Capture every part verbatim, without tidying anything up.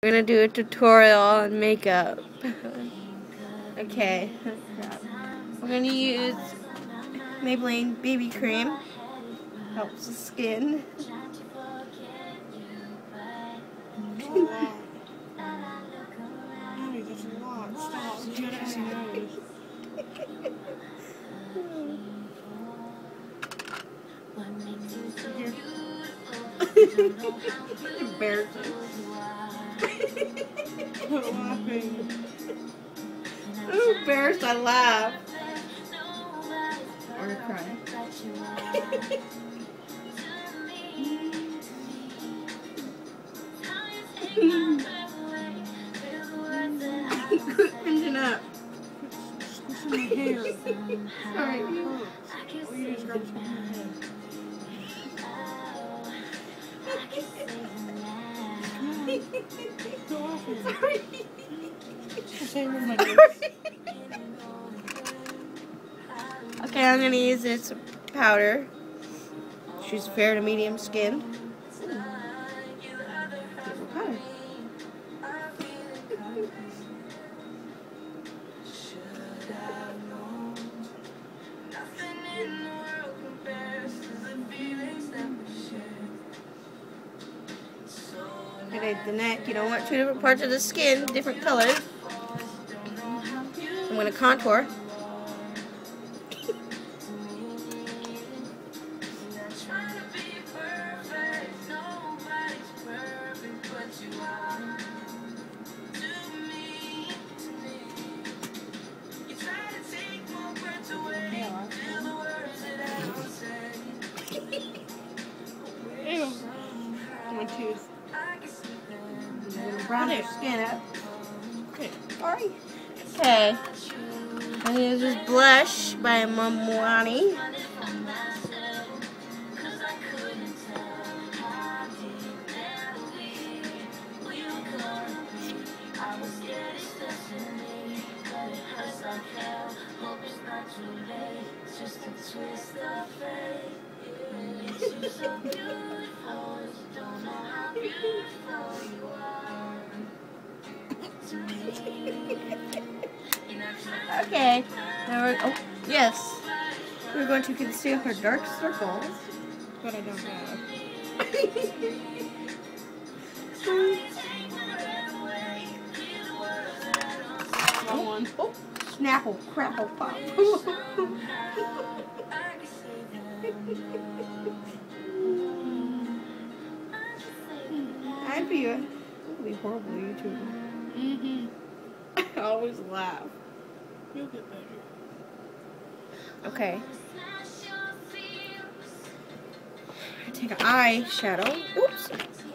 We're gonna do a tutorial on makeup. Okay. We're gonna use Maybelline B B cream. Helps the skin. Embarrassing. I'm laughing. I'm embarrassed I laugh. Or cry. Quit pinching up. Squishing my hair. Sorry. Oh, you just grabbed my hair. Go off it. Sorry. Same with my Sorry. Okay, I'm gonna use this powder. She's fair to medium skin. Powder. Okay, the neck, you don't want two different parts of the skin, different colors. I'm going to contour. Ew. My tooth. Brown your skin up. Okay. Sorry. Okay. I'm going to use this blush by Mamwani. Okay, now we're, oh, yes, we're going to conceal her dark circles. But I don't have. That one. Oh, snapple, crapple, pop. I'd be a, that'd be horrible YouTuber. Mm-hmm. I always laugh. You'll get better. Okay. I take an eyeshadow. Oops.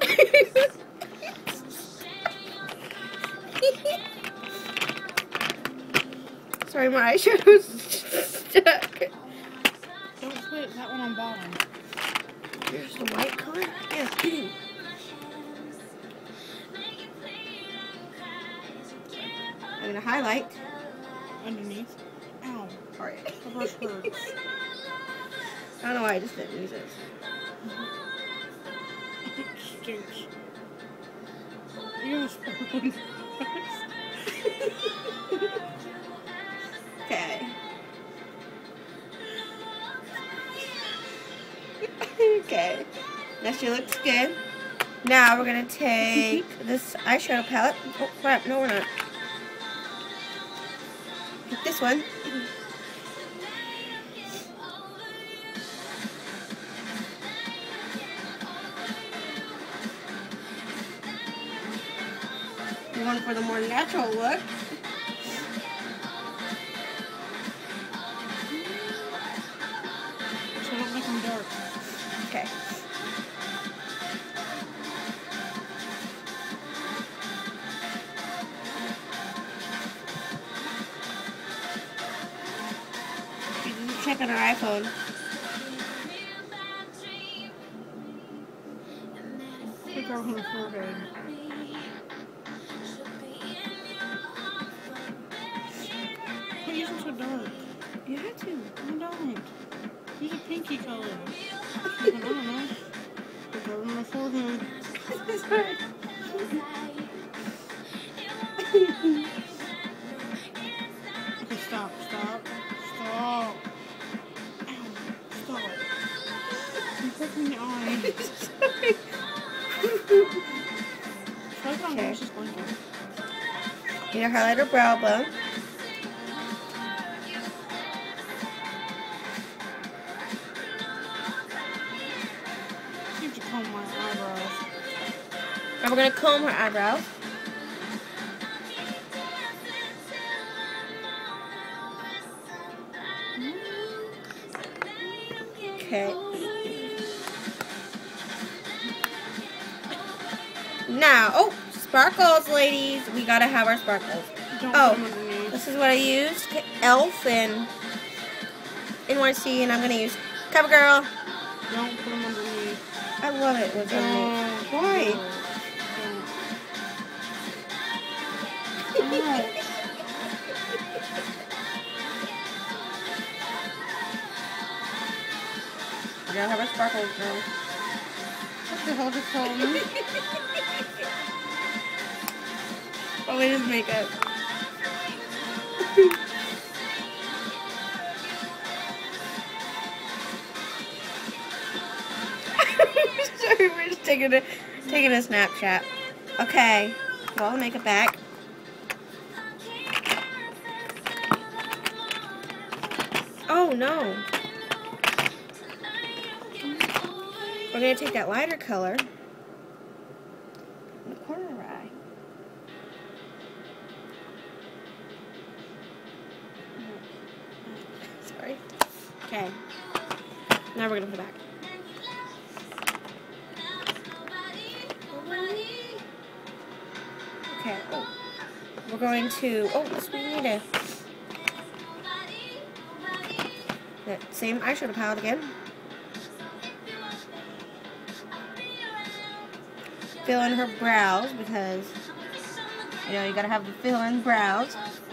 Sorry, my eyeshadow's stuck. Don't put that one on bottom. Here's the white color. Yeah. I'm gonna highlight. Underneath. Ow. Sorry. The brush hurts. I don't know why I just didn't use it. It stinks. You're spoon. Okay. Okay. Now she looks good. Now we're gonna take this eyeshadow palette. Oh crap, no we're not. Get this one. One for the more natural look. So don't make them dark. Okay. She didn't check on her iPhone. Pick out her forehead. Why are you so dark? You had to. I don't. Use a pinky color. I don't know. Put that on my forehead. Sorry. Okay. She's going to. Need to highlight her brow bone. Need to comb my eyebrows. And we're gonna comb her eyebrows. Okay. Now, oh, sparkles, ladies. We gotta have our sparkles. Don't Oh, put them underneath. this is what I used. E L F and N Y C, and I'm gonna use CoverGirl. Don't put them underneath. I love it. What's underneath? Why? Don't. Don't. We gotta have our sparkles, girl. What the hell just told me? Oh, it is makeup. Sorry, we're just taking a taking a snapshot. Okay, put all the makeup back. Oh no. We're gonna take that lighter color in the corner of our eye. Sorry. Okay. Now we're gonna put it back. Okay. Oh. We're going to. Oh, this we need to. That same eyeshadow palette again. Fill in her brows because you know you gotta have the fill in brows.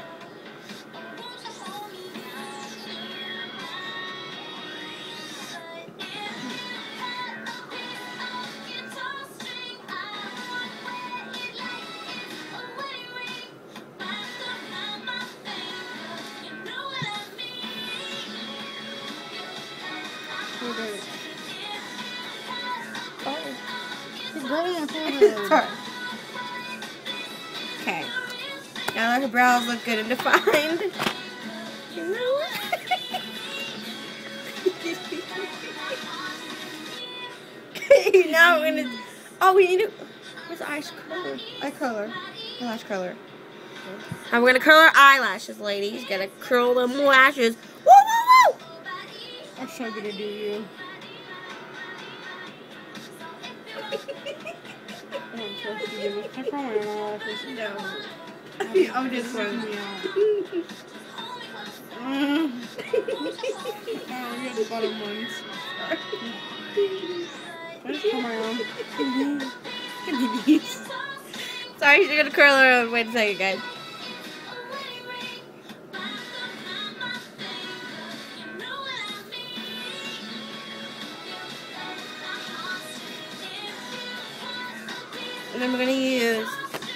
Oh. Sorry. Okay. Now that her brows look good and defined. You know what? Okay, now we're gonna. Oh, we need to. Where's the eyelash color? Eye color. Eyelash color. And we're gonna curl our eyelashes, ladies. Gotta curl them lashes. Woo, woo, woo! I'm so gonna do you. I don't trust you. Can I curl my eyelashes? No. I'll just one. Mm. Oh, you have the bottom ones. I just curl my own. Give me these. Sorry, she's gonna curl her own. Wait a second, guys. And then we're gonna use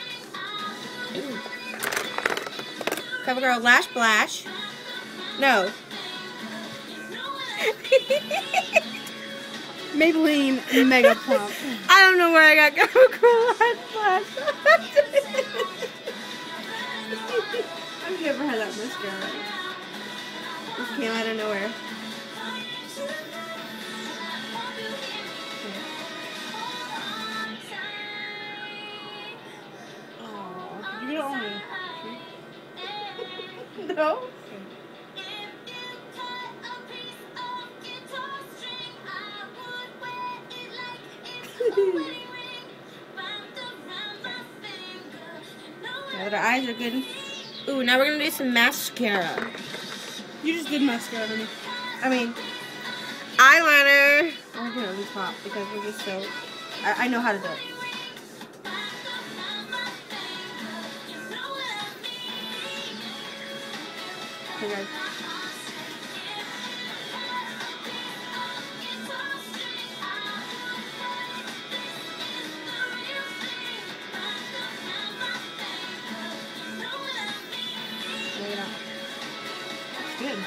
CoverGirl Lash Blash. No. Maybelline Mega Plump. I don't know where I got CoverGirl Lash Blash. I've never had that mascara. This came out of nowhere. Oh, you get it on me. No. Now that our eyes are good. Ooh, now we're gonna do some mascara. You just did mascara, honey. I mean, eyeliner. I'm gonna do top because we're just so. I, I know how to do it. Okay, guys. Look it up. It's good.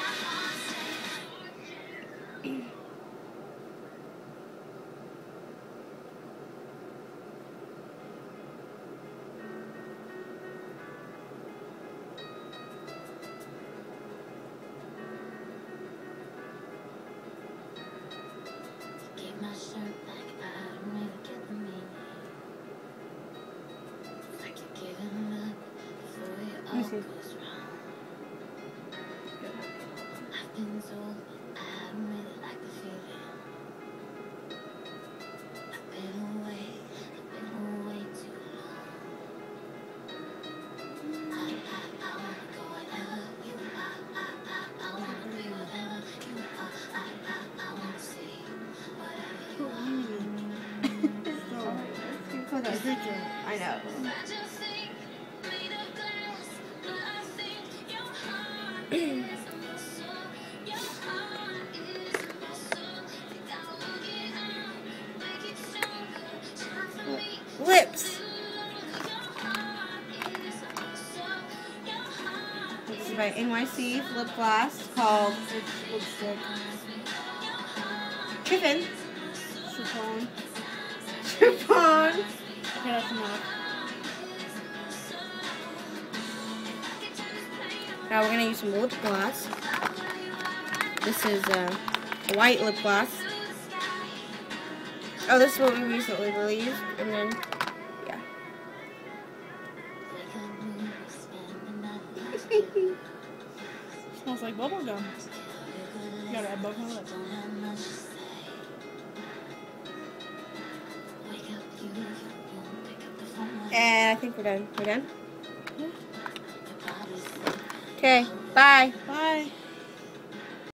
is by N Y C lip gloss called It's lipstick. Chiffon. Chiffon. Chiffon. Okay, that's enough. Now we're gonna use some lip gloss. This is a white lip gloss. Oh, this is what we recently released, and then yeah. Smells like bubble gum. You gotta add both my lips. And I think we're done. We're done? Okay, bye. Bye.